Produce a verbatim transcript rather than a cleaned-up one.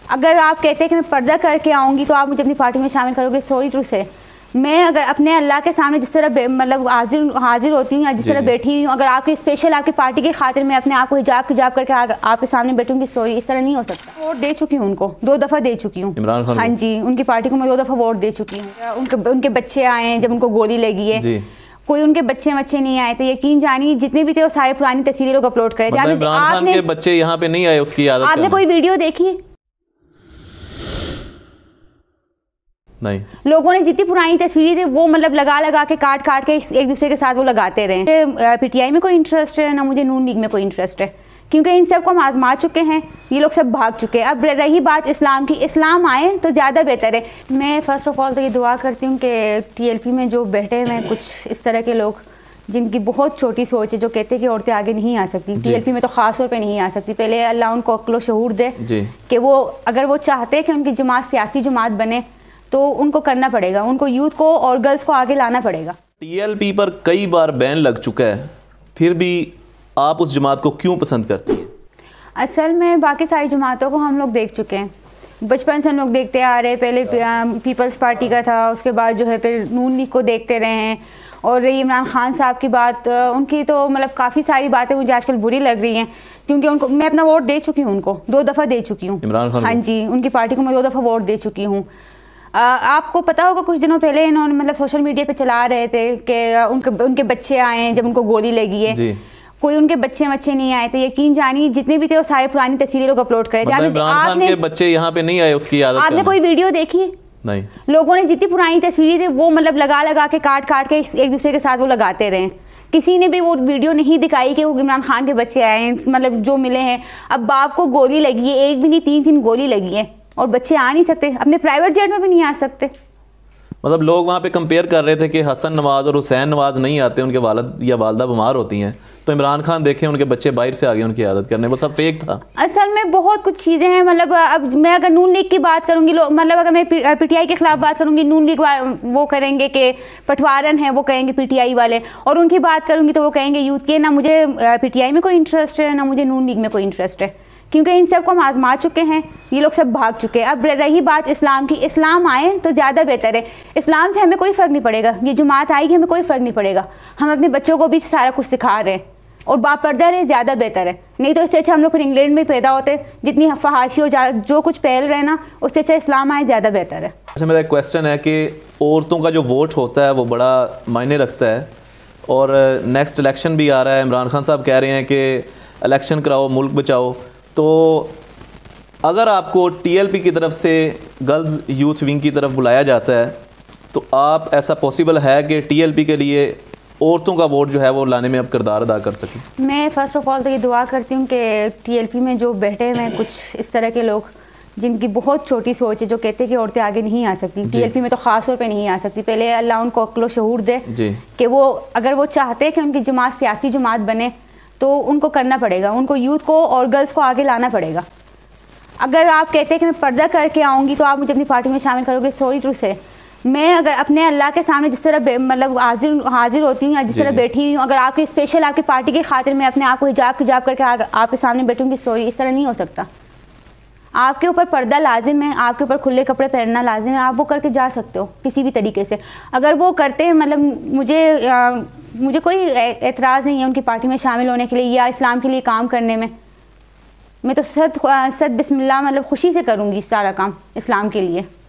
अगर आप कहते हैं कि मैं पर्दा करके आऊँगी तो आप मुझे अपनी पार्टी में शामिल करोगे, सॉरी टू से मैं अगर अपने अल्लाह के सामने जिस तरह मतलब हाजिर हाजिर होती हूँ या जिस तरह बैठी हुई हूँ, अगर आपकी स्पेशल आपकी पार्टी की खातिर मैं अपने आप को हिजाब हिजाब करके आ, आपके सामने बैठूंगी, सॉरी इस तरह नहीं हो सकता। वोट दे चुकी हूँ उनको, दो दफ़ा दे चुकी हूँ इमरान खान। हाँ जी, उनकी पार्टी को मैं दो दफ़ा वोट दे चुकी हूँ। उनके उनके बच्चे आए हैं जब उनको गोली लगी है, कोई उनके बच्चे बच्चे नहीं आए थे, यकीन जानिए जितने भी थे वो सारे पुरानी तस्वीरें लोग अपलोड करे थे। इमरान खान के बच्चे यहाँ पे नहीं आए, उसकी आदत आपने कोई वीडियो देखी? नहीं। लोगों ने जितनी पुरानी तस्वीरें थी वो मतलब लगा लगा के काट काट के एक दूसरे के साथ वो लगाते रहे। पीटीआई में कोई इंटरेस्ट है ना मुझे नून लीग में कोई इंटरेस्ट है, क्योंकि इन सब को हम आजमा चुके हैं, ये लोग सब भाग चुके हैं। अब रही बात इस्लाम की, इस्लाम आए तो ज़्यादा बेहतर है। मैं फ़र्स्ट ऑफ ऑल तो ये दुआ करती हूँ कि टीएलपी में जो बैठे हैं कुछ इस तरह के लोग जिनकी बहुत छोटी सोच है, जो कहते हैं कि औरतें आगे नहीं आ सकती, टीएलपी में तो ख़ास तौर पे नहीं आ सकती। पहले अल्लाह उनको अक्ल शऊर दे कि वो अगर वो चाहते हैं कि उनकी जमात सियासी जमात बने तो उनको करना पड़ेगा, उनको यूथ को और गर्ल्स को आगे लाना पड़ेगा। टीएलपी पर कई बार बैन लग चुका है, फिर भी आप उस जमात को क्यों पसंद करती हैं? असल में बाकी सारी जमातों को हम लोग देख चुके हैं, बचपन से हम लोग देखते आ रहे। पहले पीपल्स पार्टी का था, उसके बाद जो है फिर नून लीग को देखते रहे हैं। और रही इमरान खान साहब की बात, उनकी तो मतलब काफ़ी सारी बातें मुझे आजकल बुरी लग रही हैं, क्योंकि उनको मैं अपना वोट दे चुकी हूँ, उनको दो दफ़ा दे चुकी हूँ इमरान खान। हाँ जी, उनकी पार्टी को मैं दो दफ़ा वोट दे चुकी हूँ। आ, आपको पता होगा कुछ दिनों पहले इन्होंने मतलब सोशल मीडिया पे चला रहे थे कि उनके उनके बच्चे आए हैं जब उनको गोली लगी है, कोई उनके बच्चे बच्चे नहीं आए थे। यकीन जानिए जितने भी थे वो सारे पुरानी तस्वीरें लोग अपलोड करे थे। इमरान खान के बच्चे यहाँ पे नहीं आए, उसकी आदत आपने कोई वीडियो देखी? नहीं। लोगों ने जितनी पुरानी तस्वीरें थी वो मतलब लगा लगा के काट काट के एक दूसरे के साथ वो लगाते रहे। किसी ने भी वो वीडियो नहीं दिखाई कि वो इमरान खान के बच्चे आए हैं, मतलब जो मिले हैं। अब बाप को गोली लगी है, एक भी नहीं तीन तीन गोली लगी है, और बच्चे आ नहीं सकते, अपने प्राइवेट जेट में भी नहीं आ सकते। मतलब लोग वहाँ पे कंपेयर कर रहे थे कि हसन नवाज और हुसैन नवाज नहीं आते, उनके वालिद या वालदा बीमार होती हैं, तो इमरान खान देखें उनके बच्चे बाहर से आ गए उनकी आदत करने, वो सब फेक था। असल में बहुत कुछ चीज़ें हैं, मतलब अब मैं अगर नून लीग की बात करूँगी, मतलब अगर मैं पीटीआई के खिलाफ बात करूँगी, नून लीग वो करेंगे कि पटवारन है, वो कहेंगे पीटीआई वाले, और उनकी बात करूँगी तो वो कहेंगे यूथ के। ना मुझे पीटीआई में कोई इंटरेस्ट है ना मुझे नून लीग में कोई इंटरेस्ट है, क्योंकि इन सब को हम आजमा चुके हैं, ये लोग सब भाग चुके हैं। अब रही बात इस्लाम की, इस्लाम आए तो ज़्यादा बेहतर है। इस्लाम से हमें कोई फ़र्क नहीं पड़ेगा, ये जमात आएगी हमें कोई फ़र्क नहीं पड़ेगा, हम अपने बच्चों को भी सारा कुछ सिखा रहे हैं, और बापर्दा रहे ज़्यादा बेहतर है। नहीं तो इससे अच्छा हम लोग फिर इंग्लैंड में पैदा होते, जितनी फहाशी और जो कुछ फैल रहे ना, उससे अच्छा इस्लाम आए ज़्यादा बेहतर है। अच्छा, मेरा एक क्वेश्चन है कि औरतों का जो वोट होता है वो बड़ा मायने रखता है, और नेक्स्ट इलेक्शन भी आ रहा है, इमरान खान साहब कह रहे हैं कि इलेक्शन कराओ, मुल्क बचाओ। तो अगर आपको टीएलपी की तरफ से गर्ल्स यूथ विंग की तरफ बुलाया जाता है, तो आप ऐसा पॉसिबल है कि टीएलपी के लिए औरतों का वोट जो है वो लाने में अब किरदार अदा कर सकें? मैं फ़र्स्ट ऑफ ऑल तो ये दुआ करती हूँ कि टीएलपी में जो बैठे हैं कुछ इस तरह के लोग जिनकी बहुत छोटी सोच है, जो कहते हैं कि औरतें आगे नहीं आ सकती, टीएलपी में तो ख़ास तौर पे नहीं आ सकती। पहले अल्लाह उनको अक्ल शऊर दे कि वो अगर वो चाहते हैं कि उनकी जमात सियासी जमात बने तो उनको करना पड़ेगा, उनको यूथ को और गर्ल्स को आगे लाना पड़ेगा। अगर आप कहते हैं कि मैं पर्दा करके आऊँगी तो आप मुझे अपनी पार्टी में शामिल करोगे, सॉरी टू से मैं अगर अपने अल्लाह के सामने जिस तरह मतलब हाजिर हाजिर होती हूँ या जिस तरह बैठी हुई हूँ, अगर आपकी स्पेशल आपकी पार्टी की खातिर मैं अपने आप को हिजाब हिजाब करके आपके सामने बैठूंगी, सॉरी इस तरह नहीं हो सकता। आपके ऊपर पर्दा लाजिम है, आपके ऊपर खुले कपड़े पहनना लाजिम है, आप वो करके जा सकते हो किसी भी तरीके से। अगर वो करते हैं, मतलब मुझे आ, मुझे कोई एतराज़ नहीं है उनकी पार्टी में शामिल होने के लिए या इस्लाम के लिए काम करने में। मैं तो सद सद बिस्मिल्लाह मतलब खुशी से करूँगी सारा काम इस्लाम के लिए।